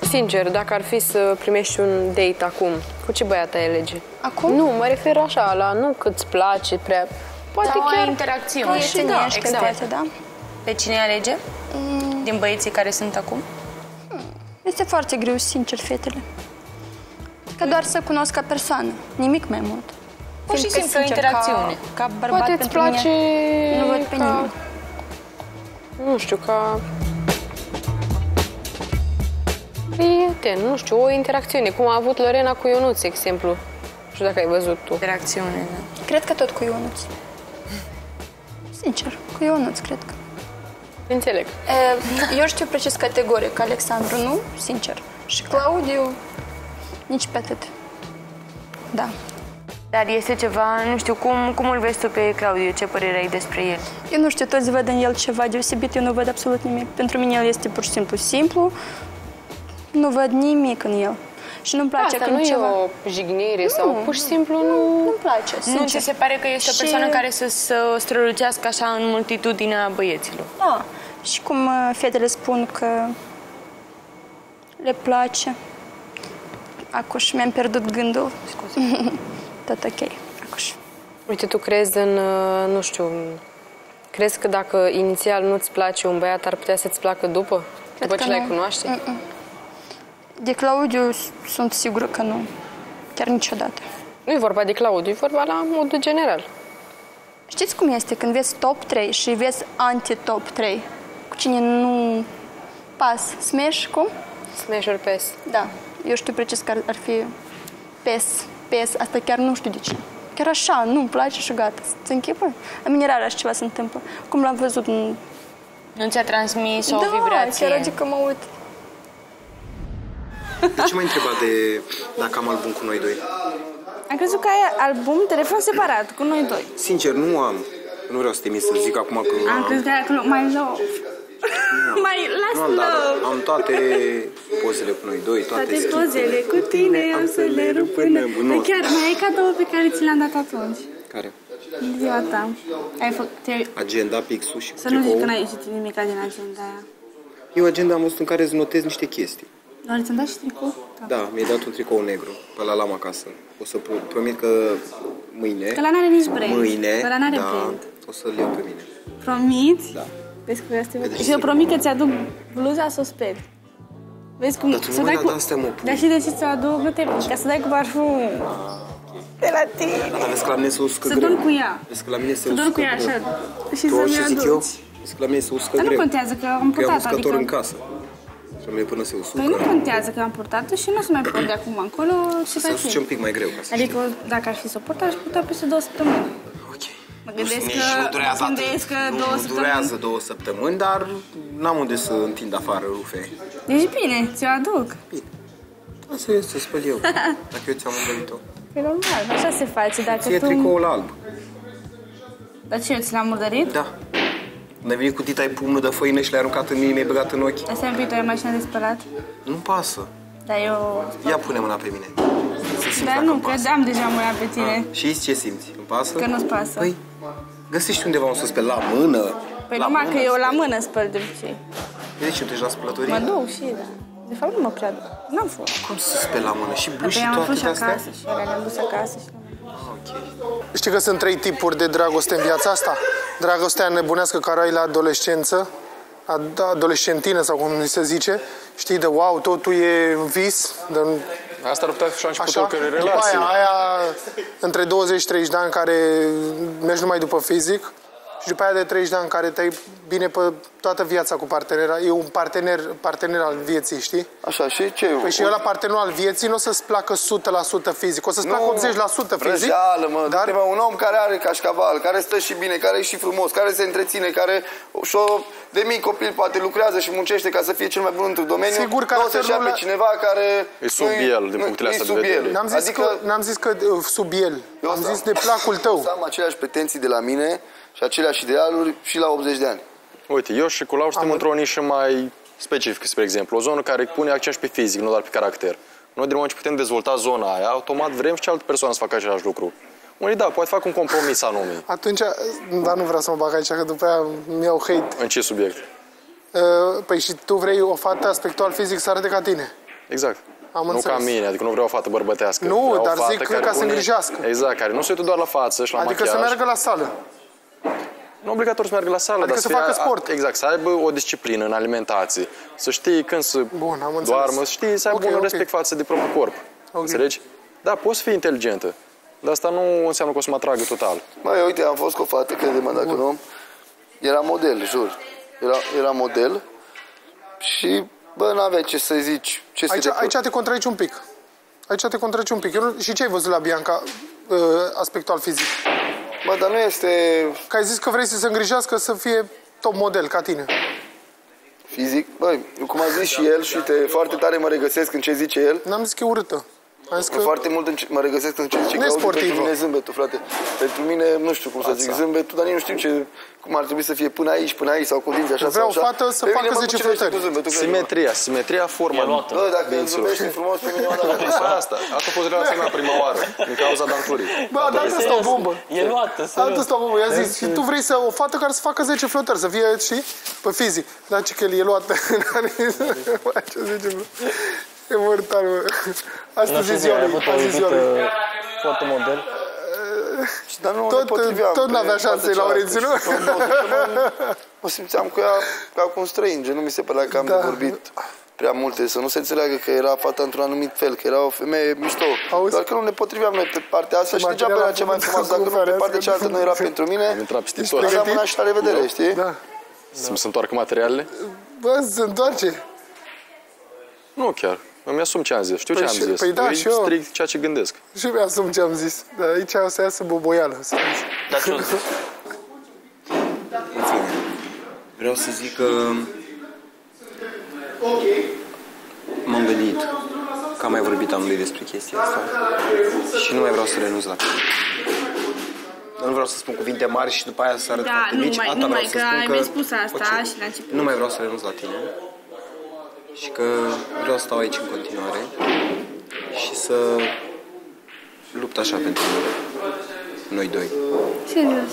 sincer, dacă ar fi să primești un date acum, cu ce băiat ai alege? Acum? Nu, mă refer așa, la nu cât-ți place prea... Poate sau chiar interacțiune. Prietenește, exact. da? Pe cine alege? Din băieții care sunt acum? Este foarte greu, sincer, fetele. Ca doar să cunosc ca persoană, nimic mai mult. Pur și Fiindcă, simplu, interacțiune. Ca bărbat poate îți pentru place... mine, nu văd pe nimeni. Nu știu, ca... Prieten, nu știu, o interacțiune, cum a avut Lorena cu Ionuț, exemplu. Nu știu dacă ai văzut tu. Interacțiune, da. Cred că tot cu Ionuț. Sincer, cu Ionuț, cred că. Înțeleg. Eu știu precis categoric, Alexandru nu, sincer. Și Claudiu, nici pe atât. Da. Dar este ceva, nu știu, cum îl vezi tu pe Claudiu? Ce părere ai despre el? Eu nu știu, toți văd în el ceva deosebit, eu nu văd absolut nimic. Pentru mine el este pur și simplu, nu văd nimic în el. Și nu-mi place Asta când nu ceva... e o jignire sau pur și simplu Nu-mi place, sincer. Nu ți se pare că este o persoană care să strălucească așa în multitudinea băieților? Da. Și cum fetele spun că le place. Acuși, mi-am pierdut gândul. Scuze. Tot ok. Acuși. Uite, tu crezi în, nu știu, crezi că dacă inițial nu-ți place un băiat, ar putea să-ți placă după? După ce l-ai cunoaște? De Claudiu sunt sigură că nu. Chiar niciodată. Nu e vorba de Claudiu, e vorba la modul general. Știți cum este când vezi top 3 și vezi anti-top 3? Cu cine nu pas? Smash, cum? Smash or pass. Da. Eu știu precis că ar fi PES. Asta chiar nu știu de ce. Chiar așa, nu-mi place și gata. Ți închipă? La mine rar așa ceva se întâmplă. Cum l-am văzut în... Nu ți-a transmis o Da, vibrație? chiar adică mă uit. De ce m-ai întrebat de dacă am album cu noi doi? Am crezut că ai album, telefon separat, cu noi doi. Sincer, nu am. Nu vreau să te minți să zic acum că nu Am crezut că ai acolo mai love. Mai las nu am, dar love. am toate pozele cu noi doi, toate Toate schițele. pozele cu tine, am să le rup până... Nu. Chiar, mai ai cadou pe care ți l-am dat atunci. Care? În ziua ta. Ai făcut... Agenda, pixul și Să nu zici tricou. că n-ai ieșit nimic din agenda aia. Eu agenda am văzut în care îți notez niște chestii. Doar ți-am dat și tricou? Da, mi-ai dat un tricou negru, pe ăla l-am acasă. O să promit că mâine... Că ăla n-are nici brand. Mâine, Că ăla n-are da, brand. o să-l iau pe mine. Promiți? Da. Vezi că asta Vedeți și eu ce promit că ți-aduc bluza să o speli. Vezi cum... Dar tu nu mai dat asta, mă, pui. Dar și de ce ți-o aduc? Nu te ca să dai cu parfum. De la tine. Dar vezi că la mine se uscă Să greu. dorm cu ea. Vezi că la mine se Să dorm uscă cu ea greu. așa. Și Tu să auzi ce mi-o zic eu? aduci. Vezi că la mine se uscă Dar nu greu. contează că am Că eu am purtat-o, uscător adică... în casă. Și la mine până se usucă. Păi nu contează că am purtat-o și nu o să mai port de acum încolo și Se usuce un pic mai greu, ca să Adică dacă ar fi să port, aș purta peste 2 săptămâni. Ok. Mă gândesc Nici că... nu durează mă gândesc că atât. 2 Nu săptămâni... durează 2 săptămâni, dar n-am unde să întind afară rufe. Deci bine, ți-o aduc. Bine. Asta e să spăl eu, dacă eu ți-am învălit-o. E normal, așa se face. Dacă Ție tu... tricoul alb. Dar ce, eu ți l-am murdărit? Da. Când ai venit cu tita, ai pumnul de făină și le-ai aruncat în mine, mi-ai băgat în ochi. Asta e un pic, tu ai mașina de spălat? Nu pasă. Dar eu... Ia pune mâna pe mine. Să simți Dar dacă nu, îmi pasă. credeam deja mâna pe tine. Și ce simți? Îmi pasă? Că nu-ți pasă. Păi, găsești undeva un suspel la mână. Păi la numai mână. că eu la mână spăl de obicei. De ce nu te duci la spălătorie? Mă duc și, da. De fapt nu mă prea duc. N-am fost. Cum să speli la mână? Și Păi bluși și am toate fost și astea? acasă și ele le-am dus acasă și... Știi că sunt 3 tipuri de dragoste în viața asta? Dragostea nebunească care ai la adolescență, adolescentină sau cum se zice, știi, de wow, totul e vis, de, Asta ar putea fi și începutul așa. oricărei După relații. aia între 20-30 de ani care mergi numai după fizic și după aia de 30 de ani care te-ai bine pe toată viața cu partenera. E un partener al vieții, știi? Așa, și ce? Păi și ăla partenerul al vieții nu o să-ți placă 100% fizic, o să-ți placă 80% fizic. Vrăjeală, mă, dar... dar... un om care are cașcaval, care stă și bine, care e și frumos, care se întreține, care și-o de mic copil poate lucrează și muncește ca să fie cel mai bun într-un domeniu. Sigur că nu o să-și ia pe cineva care E sub el, din punctele astea de vedere. N-am zis că sub el. Am zis de placul tău. Am aceleași pretenții de la mine și aceleași idealuri și la 80 de ani. Uite, eu și cu Laura suntem într-o nișă mai specifică, spre exemplu. O zonă care pune accent și pe fizic, nu doar pe caracter. Noi, din moment ce putem dezvolta zona aia, automat vrem și cealaltă persoană să facă același lucru. Unii, da, poate fac un compromis anume. Atunci, dar nu vreau să mă bag aici, că după aia mi-au hate. În ce subiect? Păi și tu vrei o fată aspectual fizic să arate ca tine? Exact. Am nu înțeles. ca mine, adică nu vreau o fată bărbătească. Nu, vreau o dar fată zic care ca să pune- îngrijească. Exact, care nu se uită doar la față și la Adică machiaj. să meargă la sală. Nu obligatoriu să meargă la sală, Adică dar să fie- facă sport. Exact, să aibă o disciplină în alimentație. Să știi când să Bun, am înțeles. doarmă, să știi, să aibă Ok, un ok. respect față de propriul corp. Înțelegi? Da, poți să fii inteligentă. Dar asta nu înseamnă că o să mă atragă total. Măi, uite, am fost cu o fată, crede-mă dacă nu. Era model, jur. Era model și, bă, n-avea ce să zici. Aici te contradici un pic. Aici te contradici un pic. Și ce ai văzut la Bianca, aspectul fizic? Bă, dar nu este Că ai zis că vrei să se îngrijească să fie top model, ca tine. fizic. Băi, cum a zis și el, și uite, foarte tare mă regăsesc în ce zice el. N-am zis că e urâtă. Am zis că... Foarte mult mă regăsesc în ce zice Claudiu. Nesportivă. Pentru mine zâmbetul, frate. Pentru mine, nu știu cum să zic, zâmbetul, dar nici nu știu cum ar trebui să fie până aici, sau cu dinți, așa Vreau sau așa. fată să Pe mine facă mă 10 cucerește flotări. cu zâmbetul, crede-mă. Simetria forma. Bă, dacă îmi zâmbești frumos pe mine, Asta a fost relația mea prima oară, din cauza danturii. Bă, dar asta o bombă. E luată, Altă stau, bombă, i-a zis. Și tu vrei să o fată care să facă 10 flotări, să fie, și pe fizic. Dar ce că el e luată. Ce zice, bă? E mortal, bă. Asta zice Iori. Foto model. Dar nu ne potriveam. Tot n-avea șanse la Laurențiu, nu? Mă simțeam cu ea ca cu un străin, nu mi se părea că am de vorbit prea multe, să nu se înțeleagă că era fata într-un anumit fel, că era o femeie mișto. Auzi? Doar că nu ne potriveam noi pe partea asta și degeaba era cea mai frumoasă, dacă nu pe partea cealaltă nu era pentru mine. Intra pstitor. Așa mâna și la revedere, știi? Da. Să-mi se întoarcă materialele? Bă, se întoarce. Nu chiar. Îmi asum ce am zis. Știu ce am zis. Păi da, E și eu. strict ceea ce gândesc. Și mi-asum ce am zis. Dar aici o să iasă boboială. Să zic. Dar ce În fine, vreau să zic că m-am gândit că am mai vorbit amândoi despre chestia asta și nu mai vreau să renunț la tine. Nu vreau să spun cuvinte mari și după aia să arăt foarte mici. Asta vreau să spun mi-ai spus asta Ok. și la început. Nu mai vreau să renunț la tine și că vreau să stau aici în continuare și să lupt așa pentru noi doi. Serios.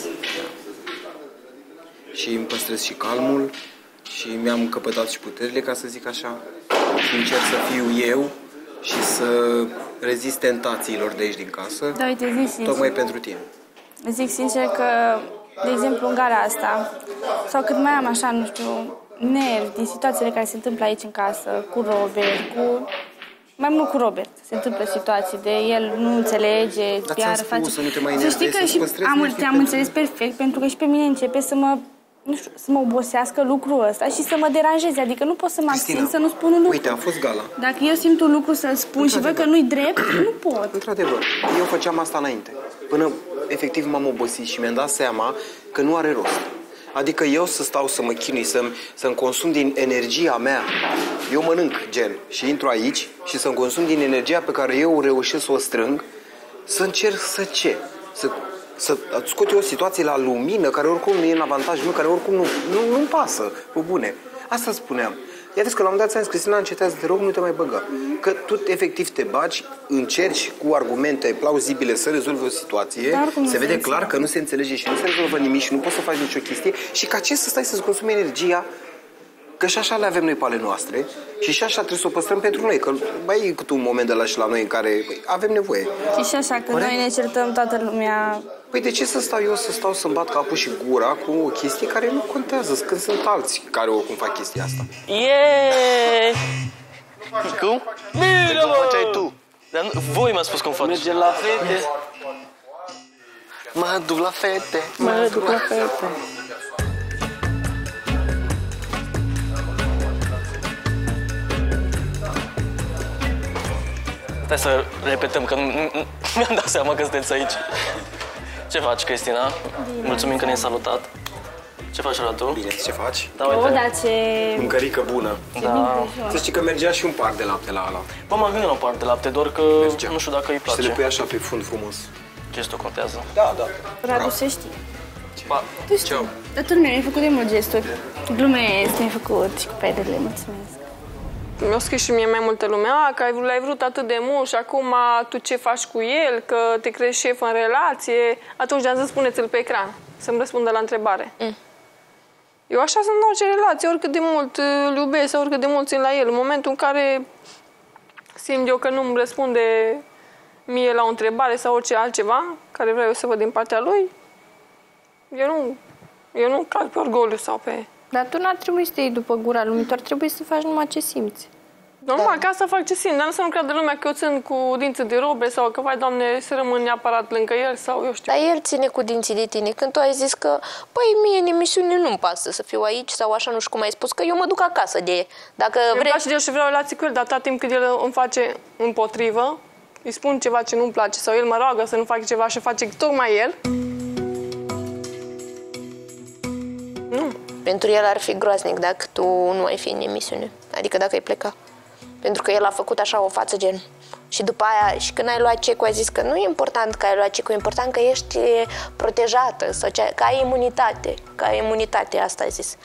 Și îmi păstrez și calmul și mi-am căpătat și puterile, ca să zic așa. Și încerc să fiu eu și să rezist tentațiilor de aici din casă, Da, uite, zic sincer. tocmai pentru tine. Zic sincer că, de exemplu, în gara asta, sau cât mai am așa, nu știu, nervi din situațiile care se întâmplă aici în casă, cu Robert, mai mult cu Robert. Se întâmplă situații de el nu înțelege, Dar iar ți-am spus să nu te mai Să știi enervezi, că să și păstrezi te-am liniște înțeles perfect, pentru că și pe mine începe să mă, nu știu, să mă obosească lucrul ăsta și să mă deranjeze. Adică nu pot să mă abțin să nu spun un lucru. Uite, a fost gala. Dacă eu simt un lucru să-l spun și văd că nu-i drept, nu pot. Într-adevăr, eu făceam asta înainte. Până efectiv m-am obosit și mi-am dat seama că nu are rost. Adică eu să stau să mă chinui, să-mi consum din energia mea. Eu mănânc, gen, și intru aici și să-mi consum din energia pe care eu reușesc să o strâng, să încerc să ce? Să scot eu o situație la lumină, care oricum nu e în avantajul meu, care oricum nu-mi pasă, pe bune. Asta spuneam. Ia vezi că la un moment dat ți-am zis, Cristina, încetează, te rog, nu te mai băga. Că tu efectiv te bagi, încerci cu argumente plauzibile să rezolvi o situație, se vede clar că nu se înțelege și nu se rezolvă nimic și nu poți să faci nicio chestie și ca ce să stai să-ți consumi energia, că și așa le avem noi pe ale noastre și așa trebuie să o păstrăm pentru noi, că mai e cât un moment de la și la noi în care avem nevoie. Și așa, că noi ne certăm toată lumea. Păi de ce să stau eu să-mi bat capul și gura cu o chestie care nu contează, când sunt alții care oricum fac chestia asta? Yeee! Cum? Bine, cum făceai tu? Dar nu, voi mi-ați spus cum faci. Mergem la fete. Mă duc la fete. Mă duc la fete. Stai să repetăm, că nu mi-am dat seama că sunteți aici. Ce faci, Cristina? Mulțumim că ne-ai salutat. Ce faci, Radu? Bine, ce faci? Da, uite. Dar ce... Mâncărică bună. Da. Să știi că mergea și un par de lapte la ala. Bă, m-am gândit la o parte de lapte, doar că Mergea. nu știu dacă îi Și să le place. pui așa pe fund frumos. Gestul contează. Da, da. Radu, să știi. Pa. Tu știi. Dar tu mi-ai făcut de mult gesturi. Glumesc, mi-ai făcut și cu pedele, mulțumesc. Mi-a scris și mie mai multă lume, că l-ai vrut atât de mult și acum tu ce faci cu el, că te crezi șef în relație. Atunci de-am zis, spuneți-l pe ecran, să-mi răspundă la întrebare. Eu așa sunt în orice relație, oricât de mult îl iubesc sau oricât de mult țin la el. În momentul în care simt eu că nu îmi răspunde mie la o întrebare sau orice altceva care vreau eu să văd din partea lui, eu nu cad pe orgoliu sau pe... Dar tu n-ar trebui să te iei după gura lumii, tu ar trebui să faci numai ce simți. Normal, ca să fac ce simt, dar nu să nu creadă lumea că eu țin cu dinții de robe sau că, vai, Doamne, să rămân neapărat lângă el sau eu știu. Dar el ține cu dinții de tine. Când tu ai zis că, păi, mie în emisiune nu-mi pasă să fiu aici sau așa, nu știu cum ai spus, că eu mă duc acasă de... Dacă îmi place de el și vreau relații cu el, dar atâta timp cât el îmi face împotrivă, îi spun ceva ce nu-mi place sau el mă roagă să nu fac ceva și face tocmai el, nu. Pentru el ar fi groaznic dacă tu nu ai fi în emisiune. Adică dacă ai pleca. Pentru că el a făcut așa o față gen. Și după aia, și când ai luat cecul, a zis că nu e important că ai luat cecul, e important că ești protejată sau că ai imunitate. Că ai imunitate, asta ai zis.